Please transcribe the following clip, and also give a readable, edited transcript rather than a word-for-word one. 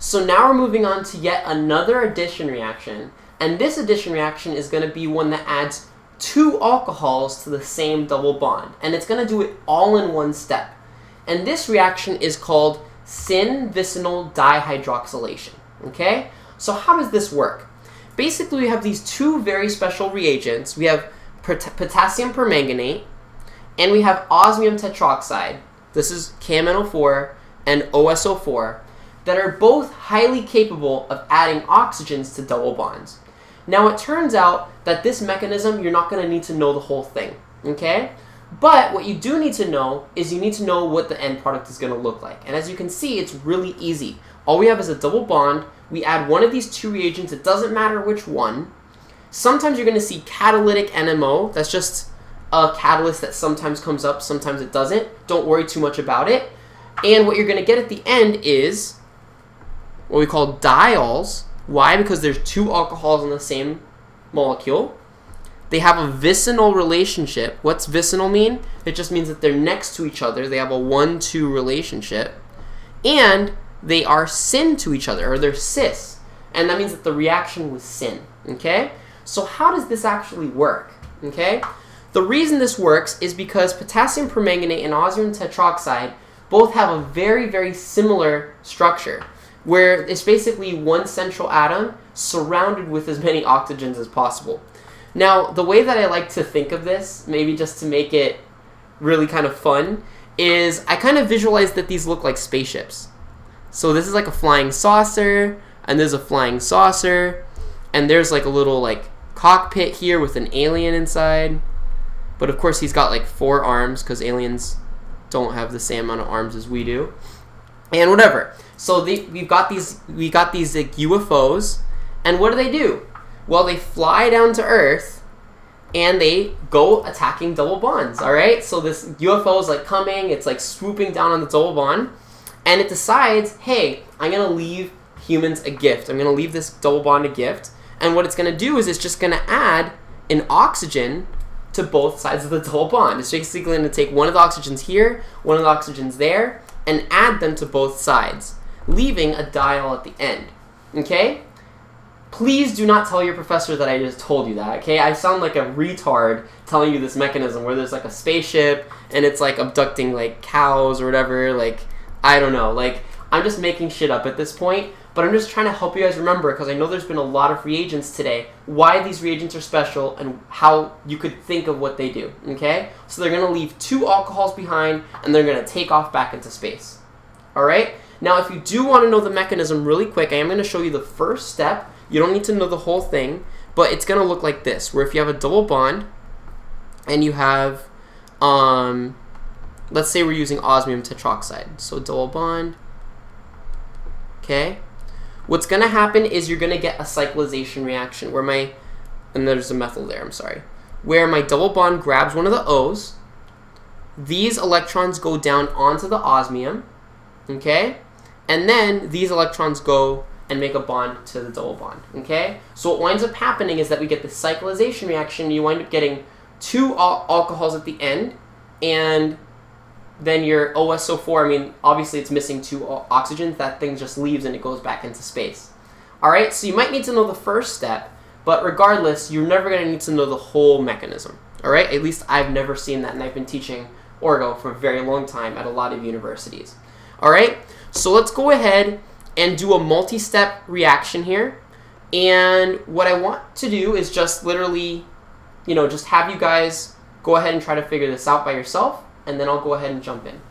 So now we're moving on to yet another addition reaction. And this addition reaction is going to be one that adds 2 alcohols to the same double bond. And it's going to do it all in one step. And this reaction is called Syn Vicinal Dihydroxylation. Okay? So how does this work? Basically, we have these 2 very special reagents. We have potassium permanganate, and we have osmium tetroxide. This is KMnO4 and OSO4 that are both highly capable of adding oxygens to double bonds. Now, it turns out that this mechanism, you're not going to need to know the whole thing, okay? But what you do need to know is you need to know what the end product is going to look like. And as you can see, it's really easy. All we have is a double bond. We add one of these 2 reagents. It doesn't matter which one. Sometimes you're going to see catalytic NMO. That's just a catalyst that sometimes comes up, sometimes it doesn't. Don't worry too much about it. And what you're going to get at the end is what we call diols. Why? Because there's 2 alcohols in the same molecule. They have a vicinal relationship. What's vicinal mean? It just means that they're next to each other. They have a 1-2 relationship. And they are syn to each other, or they're cis. And that means that the reaction was syn. Okay? So how does this actually work? Okay? The reason this works is because potassium permanganate and osmium tetroxide both have a very, very similar structure, where it's basically one central atom surrounded with as many oxygens as possible. Now, the way that I like to think of this, maybe just to make it really kind of fun, is I kind of visualize that these look like spaceships. So this is like a flying saucer, and there's a flying saucer, and there's like a little like cockpit here with an alien inside. But of course he's got like 4 arms, because aliens don't have the same amount of arms as we do. And whatever. So we got these like UFOs, and what do? Well, they fly down to Earth, and they go attacking double bonds. All right. So this UFO is like coming. It's like swooping down on the double bond, and it decides, hey, I'm gonna leave humans a gift. I'm gonna leave this double bond a gift, and what it's gonna do is it's just gonna add an oxygen to both sides of the double bond. It's basically going to take one of the oxygens here, one of the oxygens there, and add them to both sides, leaving a diol at the end. Okay? Please do not tell your professor that I just told you that, okay? I sound like a retard telling you this mechanism where there's like a spaceship and it's like abducting like cows or whatever, like, I don't know. Like, I'm just making shit up at this point, but I'm just trying to help you guys remember, because I know there's been a lot of reagents today, why these reagents are special and how you could think of what they do, okay? So they're going to leave 2 alcohols behind, and they're going to take off back into space. All right? Now, if you do want to know the mechanism really quick, I am going to show you the first step. You don't need to know the whole thing, but it's going to look like this, where if you have a double bond, and you have, let's say we're using osmium tetroxide. So double bond, okay? What's going to happen is you're going to get a cyclization reaction where and there's a methyl there, I'm sorry, where my double bond grabs one of the O's, these electrons go down onto the osmium, okay, and then these electrons go and make a bond to the double bond, okay? So what winds up happening is that we get the cyclization reaction, and you wind up getting 2 alcohols at the end, and then your OSO4, I mean, obviously it's missing 2 oxygens. That thing just leaves and it goes back into space. All right, so you might need to know the first step, but regardless, you're never going to need to know the whole mechanism. All right, at least I've never seen that, and I've been teaching Orgo for a very long time at a lot of universities. All right, so let's go ahead and do a multi-step reaction here. And what I want to do is just literally, just have you guys go ahead and try to figure this out by yourself, and then I'll go ahead and jump in.